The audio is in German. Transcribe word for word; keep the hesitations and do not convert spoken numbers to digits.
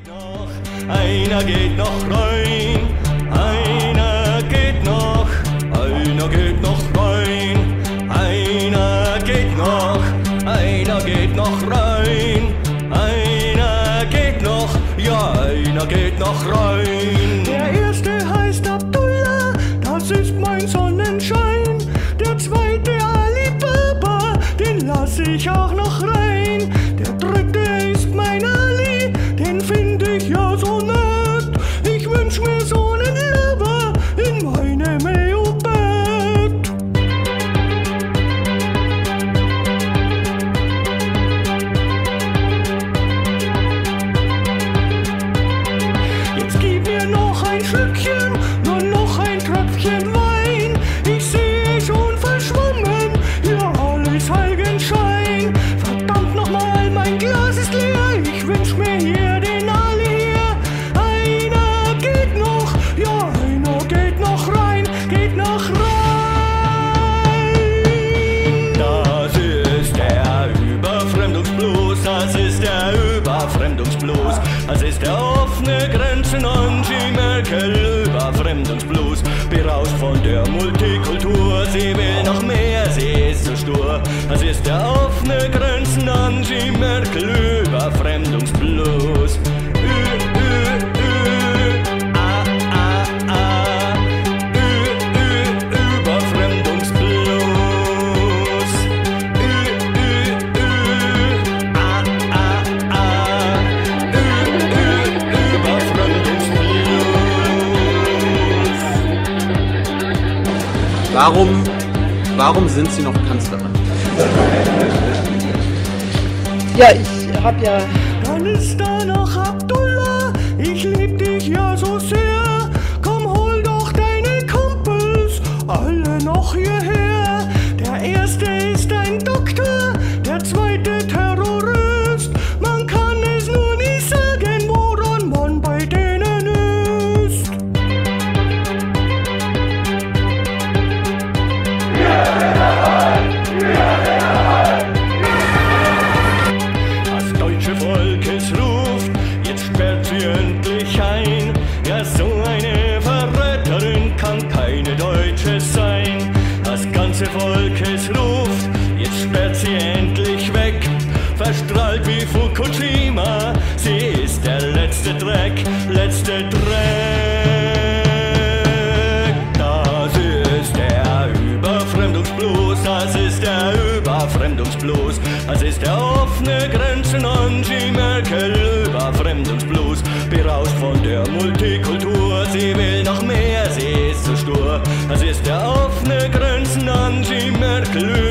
Einer geht noch rein, einer geht noch, einer geht noch rein, einer geht noch, einer geht noch rein, einer geht noch, ja, einer geht noch rein. Der erste heißt Abdullah, das ist mein Sonnenschein. Der zweite Ali Baba, den lass ich auch noch rein. Der dritte ist mein Ali, den finde ich ja so nett. Ich wünsch mir so einen Lover in meinem E U-Bett. Jetzt gib mir noch ein Schlückchen, nur noch ein Tröpfchen Wein. Ich sehe schon verschwommen, hier alles Heiligenschein. Verdammt nochmal, mein Glas ist leer, ich wünsch mir hier den Ali hier. Einer geht noch, ja, einer geht noch rein, geht noch rein. Das ist der Überfremdungsblues, das ist der Überfremdungsblues, das ist der offene Grenzen Angie Merkel Überfremdungsblues, berauscht von der Multikultur, sie will noch mehr, sie ist so stur. Das ist der offene Grenzen Angie Merkel Überfremdungsblues. Ü, ü, ü, a, a, a, ü, ü, Überfremdungsblues. Ü, ü, ü, a, a, a, ü, ü, Überfremdungsblues. Warum, warum sind Sie noch Kanzlerin? Ja, ich hab ja. Dann ist da noch Abdullah, ich lieb dich ja so sehr. Komm, hol doch deine Kumpels, alle noch hierher. Der erste ist ein Doktor, der zweite Terrorist. Man kann es nur nicht sagen, woran man bei denen ist. Das deutsche Volk es ruft, jetzt sperrt sie endlich ein. Ja, so eine Verräterin kann keine Deutsche sein. Das ganze Volk es ruft, jetzt sperrt sie endlich weg. Verstrahlt wie Fukushima, sie ist der letzte Dreck, letzte Dreck. Das ist der Überfremdungsblues, das ist der Überfremdungsblues, das ist der offene Grenzen Angie Merkel Überfremdungsblues, berauscht von der Multikultur, sie will noch mehr, sie ist so stur. Das ist der offene Grenzen Angie Merkel